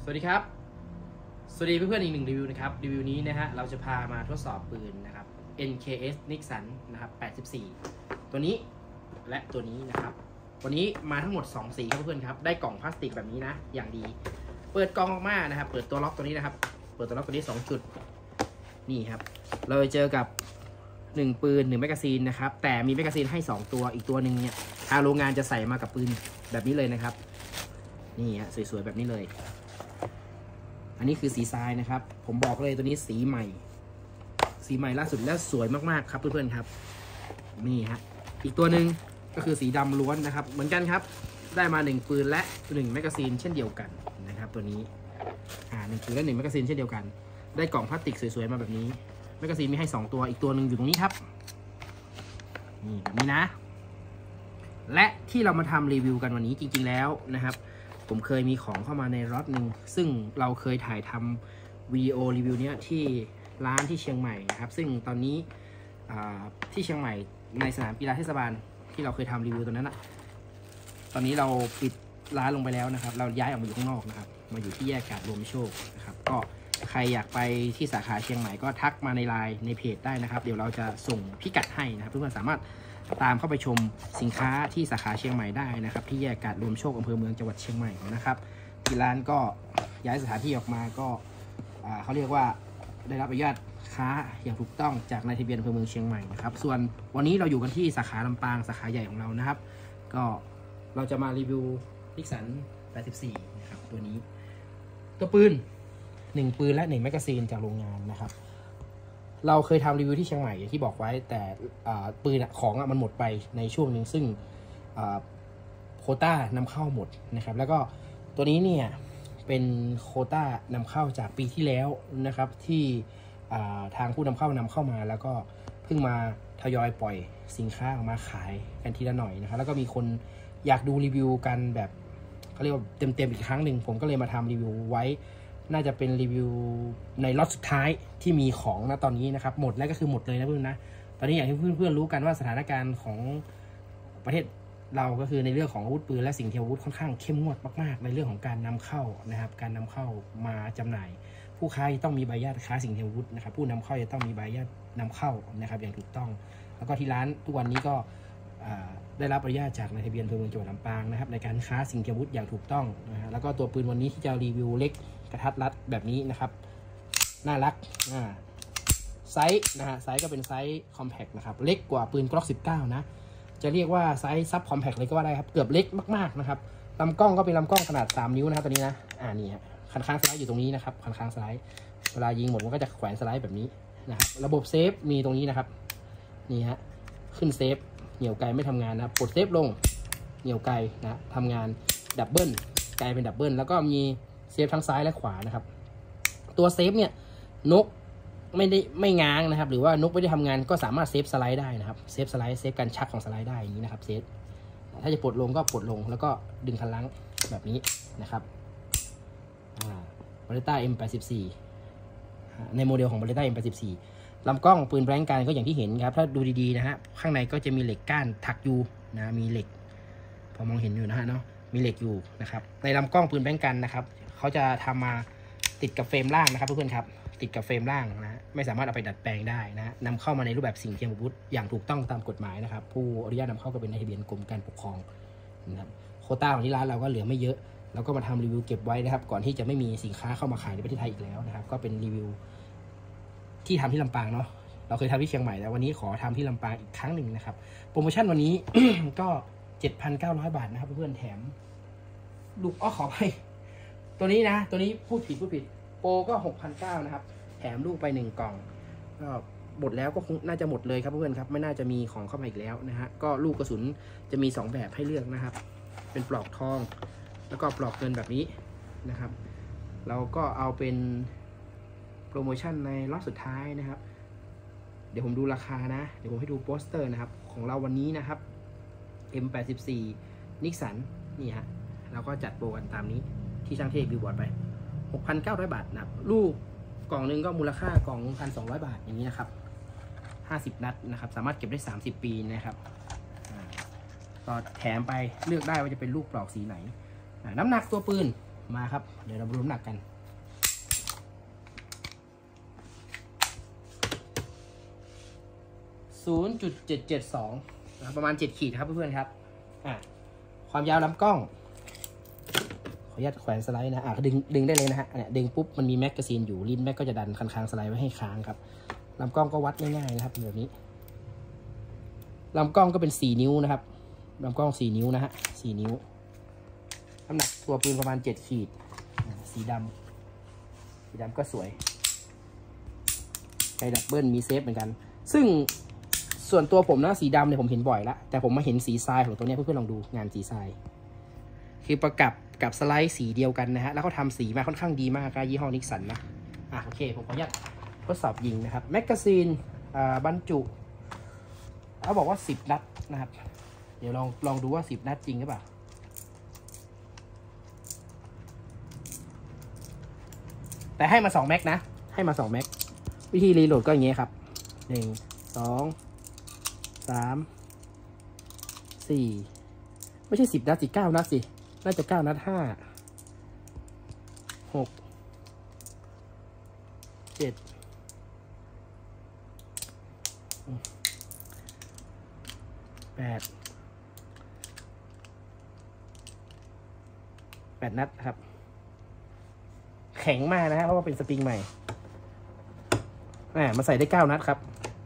สวัสดีครับสวัสดีเพื่อนๆอีกหนึ่งรีวิวนะครับรีวิวนี้นะฮะเราจะพามาทดสอบปืนนะครับ NKS Nixon นะครับ84ตัวนี้และตัวนี้นะครับวันนี้มาทั้งหมด2สีครับเพื่อนๆครับได้กล่องพลาสติกแบบนี้นะอย่างดีเปิดกล่องออกมานะครับเปิดตัวล็อกตัวนี้นะครับเปิดตัวล็อกตัวนี้2จุดนี่ครับเราเจอกับ1ปืน1แมกกาซีนนะครับแต่มีแมกกาซีนให้2ตัวอีกตัวหนึ่งเนี่ยทางโรงงานจะใส่มากับปืนแบบนี้เลยนะครับนี่ฮะสวยๆแบบนี้เลยอันนี้คือสีทรายนะครับผมบอกเลยตัวนี้สีใหม่ล่าสุดและสวยมากๆครับเพื่อนๆครับนี่ฮะอีกตัวหนึ่งก็คือสีดำล้วนนะครับเหมือนกันครับได้มา1ปืนและ1แมกกาซีนเช่นเดียวกันนะครับตัวนี้1ปืนและ1แมกกาซีนเช่นเดียวกันได้กล่องพลาสติกสวยๆมาแบบนี้แมกกาซีนมีให้2ตัวอีกตัวหนึ่งอยู่ตรงนี้ครับนี่แบบนี้นะและที่เรามาทำรีวิวกันวันนี้จริงๆแล้วนะครับผมเคยมีของเข้ามาในล็อตหนึ่งซึ่งเราเคยถ่ายทำวิดีโอรีวิวเนี้ยที่ร้านที่เชียงใหม่นะครับซึ่งตอนนี้ที่เชียงใหม่ในสนามกีฬาเทศบาลที่เราเคยทำรีวิวตัวนั้นตอนนี้เราปิดร้านลงไปแล้วนะครับเราย้ายออกมาอยู่ข้างนอกนะครับมาอยู่ที่แยกกาดรวมโชคนะครับก็ใครอยากไปที่สาขาเชียงใหม่ก็ทักมาในไลน์ในเพจได้นะครับเดี๋ยวเราจะส่งพิกัดให้นะครับเพื่อนๆสามารถตามเข้าไปชมสินค้าที่สาขาเชียงใหม่ได้นะครับที่แยกกาดรวมโชคอำเภอเมืองจังหวัดเชียงใหม่นะครับที่ร้านก็ย้ายสถานที่ออกมาก็เขาเรียกว่าได้รับอนุญาตค้าอย่างถูกต้องจากนายทะเบียนอำเภอเมืองเชียงใหม่นะครับส่วนวันนี้เราอยู่กันที่สาขาลำปางสาขาใหญ่ของเรานะครับก็เราจะมารีวิวนิกสัน84นะครับตัวนี้ตัวปืน1ปืนและ1แมกกาซีนจากโรงงานนะครับเราเคยทำรีวิวที่เชียงใหม่อย่างที่บอกไว้แต่ปืนของมันหมดไปในช่วงนึงซึ่งโควต้านำเข้าหมดนะครับแล้วก็ตัวนี้เนี่ยเป็นโควต้านำเข้าจากปีที่แล้วนะครับที่ทางผู้นำเข้ามาแล้วก็เพิ่งมาทยอยปล่อยสินค้าออกมาขายกันทีละหน่อยนะครับแล้วก็มีคนอยากดูรีวิวกันแบบเขาเรียกว่าเต็มอีกครั้งหนึ่งผมก็เลยมาทำรีวิวไว้น่าจะเป็นรีวิวในล็อตสุดท้ายที่มีของนะตอนนี้นะครับหมดแล้วก็คือหมดเลยนะเพื่อนนะตอนนี้อย่างที่เพื่อนๆรู้กันว่าสถานการณ์ของประเทศเราก็คือในเรื่องของอาวุธปืนและสิ่งเทียมอาวุธค่อนข้างเข้มงวดมากๆในเรื่องของการนำเข้านะครับการนำเข้ามาจำหน่ายผู้ค้าต้องมีใบอนุญาตค้าสิ่งเทียมอาวุธนะครับผู้นำเข้าจะต้องมีใบอนุญาตนำเข้านะครับอย่างถูกต้องแล้วก็ที่ร้านทุกวันนี้ก็ได้รับอนุญาตจากนายทะเบียนอำเภอเมืองจังหวัดลำปางนะครับในการค้าสิ่งเทียมอาวุธอย่างถูกต้องนะฮะแล้วก็ตัวปืนวันนี้ที่จะรีวิวเล็กกระทัดรัดแบบนี้นะครับน่ารักไซส์นะฮะไซส์ก็เป็นไซส์คอมแพคนะครับเล็กกว่าปืนกล็อก19นะจะเรียกว่าไซส์ซับคอมแพคเลยก็ว่าได้ครับเกือบเล็กมากๆนะครับลำกล้องก็เป็นลำกล้องขนาด3นิ้วนะครับตัวนี้นะนี่ฮะคันค้างสไลด์อยู่ตรงนี้นะครับคันค้างสไลด์เวลายิงหมดมันก็จะแขวนสไลด์แบบนี้นะครับระบบเซฟมีตรงนี้นะครับนี่ฮะขึ้นเซฟเหนี่ยวไกลไม่ทำงานนะปลดเซฟลงเหนี่ยวไกลนะทำงานดับเบิลไกลเป็นดับเบิลแล้วก็มีเซฟทั้งซ้ายและขวานะครับตัวเซฟเนี่ยนกไม่ง้างนะครับหรือว่านกไม่ได้ทำงานก็สามารถเซฟสไลด์ได้นะครับเซฟสไลด์เซฟการชักของสไลด์ได้อย่างนี้นะครับเซฟถ้าจะปลดลงก็ปลดลงแล้วก็ดึงคันลังแบบนี้นะครับBeretta M84ในโมเดลของ Beretta M84ลำกล้องปืนแบงก์กันก็อย่างที่เห็นครับถ้าดูดีๆนะฮะข้างในก็จะมีเหล็กก้านถักอยู่นะมีเหล็กพอมองเห็นอยู่นะฮะเนาะมีเหล็กอยู่นะครับในลำกล้องปืนแบงก์กันนะครับเขาจะทำมาติดกับเฟรมล่างนะครับเพื่อนๆครับติดกับเฟรมล่างนะไม่สามารถเอาไปดัดแปลงได้นะนำเข้ามาในรูปแบบสิ่งเทียมอาวุธอย่างถูกต้องตามกฎหมายนะครับผู้อนุญาตนำเข้าก็เป็นนายทะเบียนกรมการปกครองนะครับโควต้าของที่ร้านเราก็เหลือไม่เยอะเราก็มาทำรีวิวเก็บไว้นะครับก่อนที่จะไม่มีสินค้าเข้ามาขายในประเทศไทยอีกแล้วนะครับก็เป็นรีวิวที่ทำที่ลำปางเนาะเราเคยทำที่เชียงใหม่แล้ววันนี้ขอทำที่ลำปางอีกครั้งหนึ่งนะครับโปรโมชั่นวันนี้ ก็ 7,900 บาทนะครับเพื่อนๆแถมลูกขอไปตัวนี้นะตัวนี้พูดผิดโปรก็ 6,900 นะครับแถมลูกไป1กล่องก็หมดแล้วก็คงน่าจะหมดเลยครับเพื่อนๆครับไม่น่าจะมีของเข้ามาอีกแล้วนะฮะก็ลูกกระสุนจะมี2แบบให้เลือกนะครับเป็นปลอกทองแล้วก็ปลอกเงินแบบนี้นะครับเราก็เอาเป็นโปรโมชั่นในรอบสุดท้ายนะครับเดี๋ยวผมดูราคานะเดี๋ยวผมให้ดูโปสเตอร์นะครับของเราวันนี้นะครับ M84 Nixon นี่ฮะเราก็จัดโปรกันตามนี้ที่ช่างเทพบิวบอร์ดไป 6,900 บาทนะครับลูกกล่องนึงก็มูลค่ากล่อง 1,200 บาทอย่างนี้นะครับ50นัดนะครับสามารถเก็บได้30ปีนะครับก็แถมไปเลือกได้ว่าจะเป็นลูกปลอกสีไหนน้ำหนักตัวปืนมาครับเดี๋ยวเราดูน้ำหนักกัน0.772ประมาณ7ขีดครับเพื่อนๆครับความยาวลำกล้องขออนุญาตแขวนสไลด์นะดึงได้เลยนะฮะเนี่ยดึงปุ๊บมันมีแมกกาซีนอยู่ลิ้นแม็กก็จะดันค้างสไลด์ไว้ให้ค้างครับลำกล้องก็วัดง่ายๆนะครับแบบนี้ลำกล้องก็เป็น4นิ้วนะครับลำกล้อง4นิ้วนะฮะ4นิ้วน้ำหนักตัวปืนประมาณ7ขีดสีดำก็สวยไกดับเบิลมีเซฟเหมือนกันซึ่งส่วนตัวผมนะสีดำเนี่ยผมเห็นบ่อยแล้วแต่ผมมาเห็นสีทรายของตัวนี้เพื่อนๆลองดูงานสีทรายคือประกับสไลด์สีเดียวกันนะฮะแล้วเขาทำสีมาค่อนข้างดีมากกับยี่ห้อนิกสันนะโอเคผมขออนุญาตทดสอบยิงนะครับแมกกาซีนบรรจุเขาบอกว่า10 นัดนะครับเดี๋ยวลองดูว่า10 นัดจริงหรือเปล่าแต่ให้มา2 แม็กนะให้มา2 แม็กวิธีรีโหลดก็อย่างเงี้ยครับ1 2 3 4ไม่ใช่10 นัดสิ9 นัดสิน่าจะ9 นัด5 6 7 8 นัดครับแข็งมากนะฮะเพราะว่าเป็นสปริงใหม่มาใส่ได้9 นัดครับ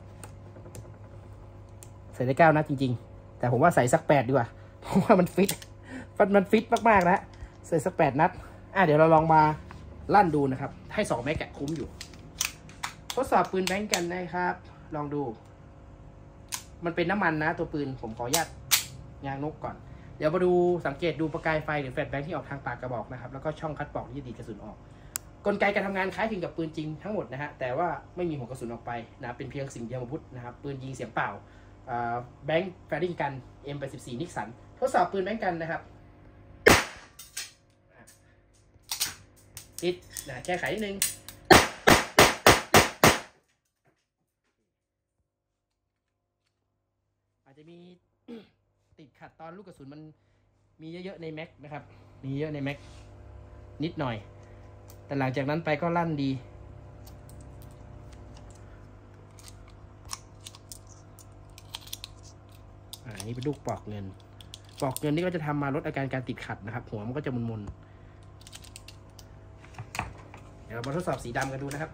ใส่ได้9 นัดจริงๆแต่ผมว่าใส่สัก8ดีกว่าเพราะว่ามันฟิตมากๆนะใส่สัก8 นัดเดี๋ยวเราลองมาลั่นดูนะครับให้2 แม็กคุ้มอยู่ทดสอบปืนแบงก์กันนะครับลองดูมันเป็นน้ำมันนะตัวปืนผมขออนุญาตยางนกก่อนเดี๋ยวมาดูสังเกตดูประกายไฟหรือแฟลชแบงค์ที่ออกทางปากกระบอกนะครับแล้วก็ช่องคัดปอกที่จะดีดกระสุนออกกลไกการทำงานคล้ายคลึงกับปืนจริงทั้งหมดนะฮะแต่ว่าไม่มีหัวกระสุนออกไปนะเป็นเพียงสิ่งเดียวมาพุทธนะครับปืนยิงเสียงเปล่าแบงค์แฟริงกัน M84 นิกสันทดสอบปืนแบงค์กันนะครับติดแก้ไขนิดนึงอาจจะมีติดขัดตอนลูกกระสุนมันมีเยอะๆในแม็กนะครับมีเยอะในแม็กนิดหน่อยแต่หลังจากนั้นไปก็ลั่นดีนี่เป็นลูกปอกเงินนี่ก็จะทำมาลดอาการการติดขัดนะครับหัวมันก็จะมุนๆเดี๋ยวเรามาทดสอบสีดำกันดูนะครับ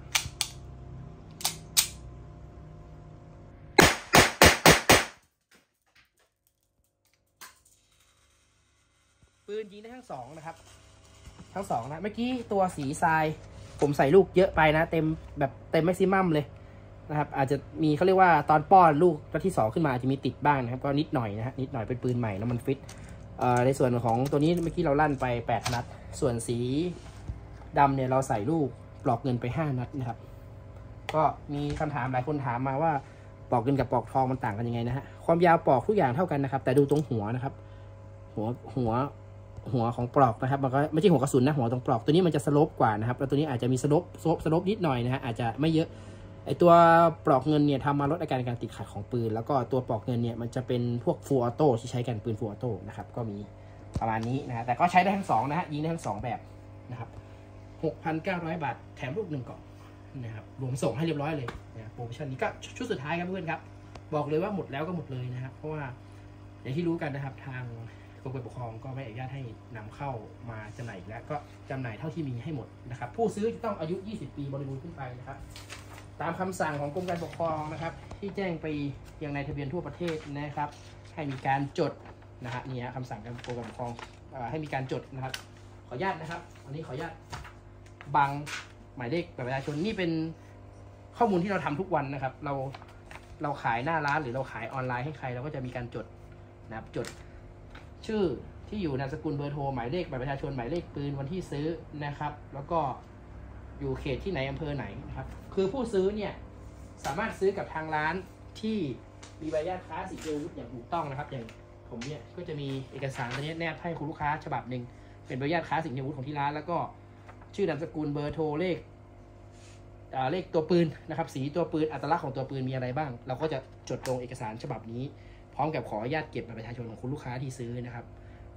ปืนยิงได้ทั้ง2นะครับทั้ง2นะเมื่อกี้ตัวสีทรายผมใส่ลูกเยอะไปนะเต็มแม็กซิมัมเลยนะครับอาจจะมีเขาเรียกว่าตอนป้อนลูกที่2ขึ้นมาอาจจะมีติดบ้างนะครับก็นิดหน่อยนะฮะนิดหน่อยเป็นปืนใหม่แล้วมันฟิตในส่วนของตัวนี้เมื่อกี้เราลั่นไป8 นัดส่วนสีดำเนี่ยเราใส่ลูกปลอกเงินไป5 นัดนะครับก็มีคำถามหลายคนถามมาว่าปลอกเงินกับปลอกทองมันต่างกันยังไงนะฮะความยาวปลอกทุกอย่างเท่ากันนะครับแต่ดูตรงหัวนะครับหัวของปลอกนะครับมันก็ไม่ใช่หัวกระสุนนะหัวตรงปลอกตัวนี้มันจะสโลปกว่านะครับแล้วตัวนี้อาจจะมีสโลปนิดหน่อยนะฮะอาจจะไม่เยอะไอตัวปลอกเงินเนี่ยทำมาลดอาการติดขัดของปืนแล้วก็ตัวปลอกเงินเนี่ยมันจะเป็นพวกฟูลออโต้ที่ใช้กันปืนฟูลออโต้นะครับก็มีประมาณนี้นะฮะแต่ก็ใช้ได้ทั้ง2นะฮะยิงได้ทั้ง2แบบนะครับ 6,900 บาทแถมลูก1 กล่องนะครับรวมส่งให้เรียบร้อยเลยนะโปรโมชั่นนี้ก็ชุดสุดท้ายครับเพื่อนครับบอกเลยว่าหมดแล้วก็หมดเลยนะครับเพราะว่าอย่างที่รู้กันนะครับทางกรมการปกครองก็ไม่อนุญาตให้นำเข้ามาจำหน่ายและก็จำหน่ายเท่าที่มีให้หมดนะครับผู้ซื้อจะต้องอายุ20 ปีบริบูรณ์ขึ้นไปนะครับตามคำสั่งของกรมการปกครองนะครับที่แจ้งไปยังในทะเบียนทั่วประเทศนะครับให้มีการจดนะฮะนี่ฮะคำสั่งของกรมการปกครองให้มีการจดนะครับขออนุญาตนะครับวันนี้ขออนุญาตบังหมายเลขบัตรประชาชนนี่เป็นข้อมูลที่เราทำทุกวันนะครับเราขายหน้าร้านหรือเราขายออนไลน์ให้ใครเราก็จะมีการจดนะครับจดชื่อที่อยู่นามสกุลเบอร์โทรหมายเลขบัตรประชาชนหมายเลขปืนวันที่ซื้อนะครับแล้วก็อยู่เขตที่ไหนอำเภอไหนนะครับคือผู้ซื้อเนี่ยสามารถซื้อกับทางร้านที่มีใบอนุญาตค้าสิ่งเทียมอาวุธอย่างถูกต้องนะครับอย่างผมเนี่ยก็จะมีเอกสารตัวนี้แนบให้คุณลูกค้าฉบับหนึ่งเป็นใบอนุญาตค้าสิ่งเทียมอาวุธของที่ร้านแล้วก็ชื่อนามสกุลเบอร์โทรเลขตัวปืนนะครับสีตัวปืนอัตลักษณ์ของตัวปืนมีอะไรบ้างเราก็จะจดลงเอกสารฉบับนี้พร้อมกับขออนุญาตเก็บบัตรประชาชนของคุณลูกค้าที่ซื้อนะครับ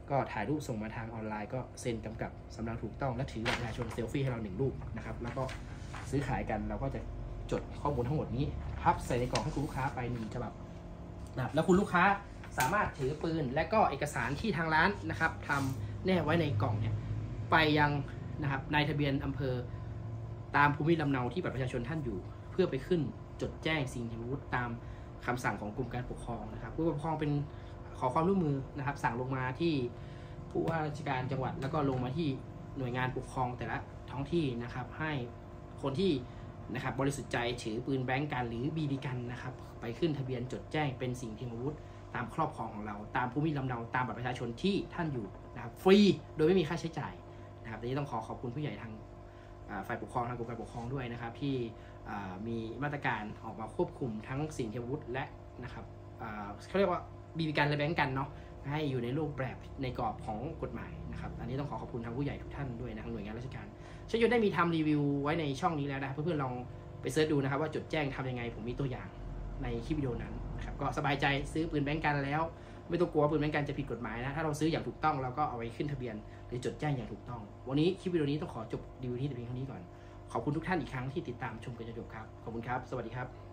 ก็ถ่ายรูปส่งมาทางออนไลน์ก็เซ็นกำกับสำเนาถูกต้องและถือบัตรประชาชนเซลฟี่ให้เรา1รูปนะครับแล้วก็ซื้อขายกันเราก็จะจดข้อมูลทั้งหมดนี้พับใส่ในกล่องให้คุณลูกค้าไป1ฉบับนะครับแล้วคุณลูกค้าสามารถถือปืนและก็เอกสารที่ทางร้านนะครับทำแนบไว้ในกล่องเนี่ยไปยังนะครับนายทะเบียนอำเภอตามภูมิลำเนาที่บัตรประชาชนท่านอยู่เพื่อไปขึ้นจดแจ้งสิ่งที่รู้ตามคำสั่งของกรมการปกครองนะครับผู้ปกครองเป็นขอความร่วมมือนะครับสั่งลงมาที่ผู้ว่าราชการจังหวัดแล้วก็ลงมาที่หน่วยงานปกครองแต่ละท้องที่นะครับให้คนที่นะครับบริสุทธิ์ใจถือปืนแบงก์กันหรือบีบีกันนะครับไปขึ้นทะเบียนจดแจ้งเป็นสิ่งที่อาวุธตามครอบครองของเราตามภูมิลำเนาตามบัตรประชาชนที่ท่านอยู่นะครับฟรีโดยไม่มีค่าใช้จ่ายนะครับนี้ต้องขอบคุณผู้ใหญ่ทางฝ่ายปกครองทางกรมการปกครองด้วยนะครับที่มีมาตรการออกมาควบคุมทั้งสิ่งที่อาวุธและนะครับเขาเรียกว่าบีบีกันและแบงก์กันเนาะให้อยู่ในรูปแบบในกรอบของกฎหมายนะครับอันนี้ต้องขอบคุณทางผู้ใหญ่ทุกท่านด้วยนะทางหน่วยงานราชการช่วยได้มีทำรีวิวไว้ในช่องนี้แล้วนะเพื่อนๆลองไปเสิร์ชดูนะครับว่าจดแจ้งทำยังไงผมมีตัวอย่างในคลิปวิดีโอนั้นนะครับก็สบายใจซื้อปืนแบงก์กันแล้วไม่ต้องกลัวปืนแบงก์กันจะผิดกฎหมายนะถ้าเราซื้ออย่างถูกต้องเราก็เอาไว้ขึ้นทะเบียนหรือจดแจ้งอย่างถูกต้องวันนี้คลิปวิดีโอนี้ต้องขอจบรีวิวที่แต่เพียงเท่านี้ก่อนขอบคุณทุกท่านอีกครั้งที่ติดตามชมกันจนจบครับขอบคุณครับสวัสดีครับ